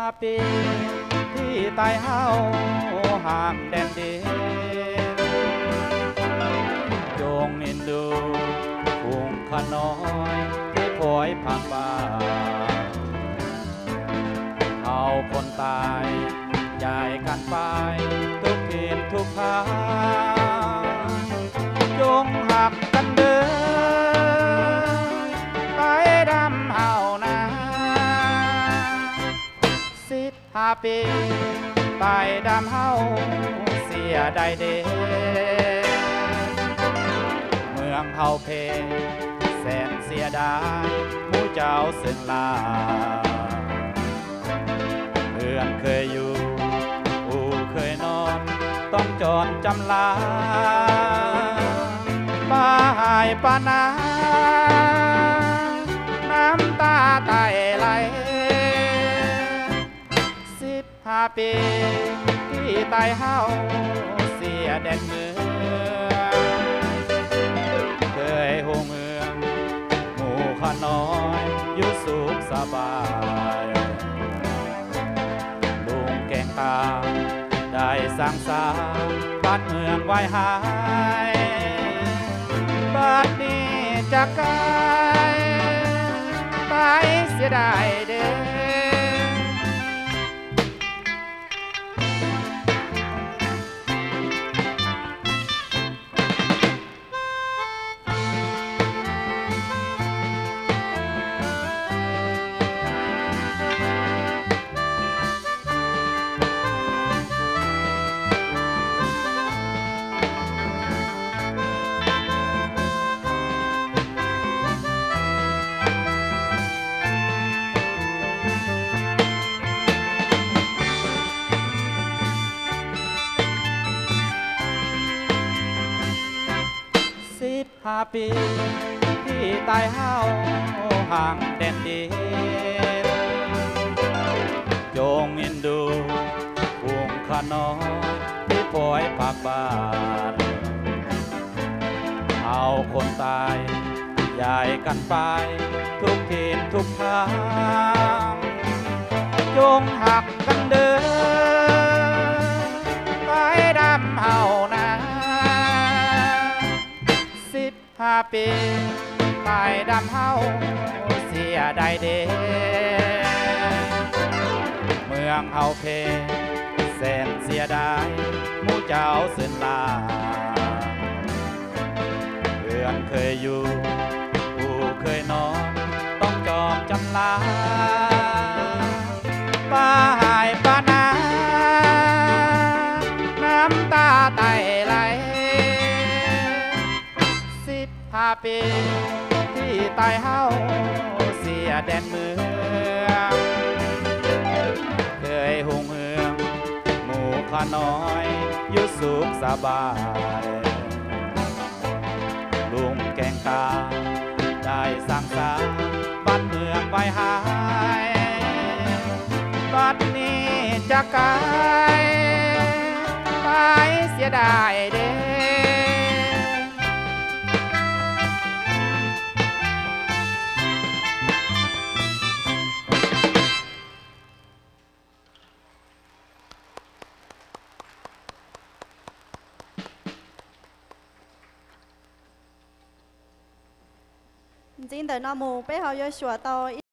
ปีที่ตายเฮาห่างแดนดินจงเอ็นดูฝูงขน้อยที่พลอยผ่านป่าเฮาคนตายย้ายกันไปทุกทิศทุกทางจงหักกันเดินไปดำเฮานะ15 ปีไปดำเฮาเสียได้เด้เมืองเฮาเพแสนเสียดายหมู่เจ้าสึกลาเพื่อนเคยอยู่ผู้เคยนอนต้องจรจำลาป้าหายป้านาน้ำตาไตไหล15 ปีที่ตายเฮาเสียแดนเมืองเคยโหเมืองหมู่ข้าน้อยอยู่สุขสบายลุงแกงตาได้สร้างสร้างบ้านเมืองไว้หายบัดนี้จะกลายไปเสียดายเด้15 ปีที่ตายเฮาห่างแดนดินจงเอ็นดูฝูงขน้อยที่ปล่อยปากบานเอาคนตายย้ายกันไปทุกทิศทุกทางจงหักกันเดินไปดำเฮานะ15 ปีตายดำเฮาเสียได้เด้เมืองเฮาเพแสนเสียดายหมู่เจ้าสึกลาเพื่อนเคยอยู่ผู้เคยนอนต้องจอมจำลาป้าหายป้านาน้ำตาไตไหล15 ปีที่ตายเฮาเสียแดนเมืองเคยโหเมืองหมู่ข้าน้อยอยู่สุขสบายลุงแกงตาได้สร้างสรรค์บ้านเมืองไว้หายบัดนี้จะกลายไปเสียดายเด้จริงแต่นอหมูไปเขาเยอะชัวโต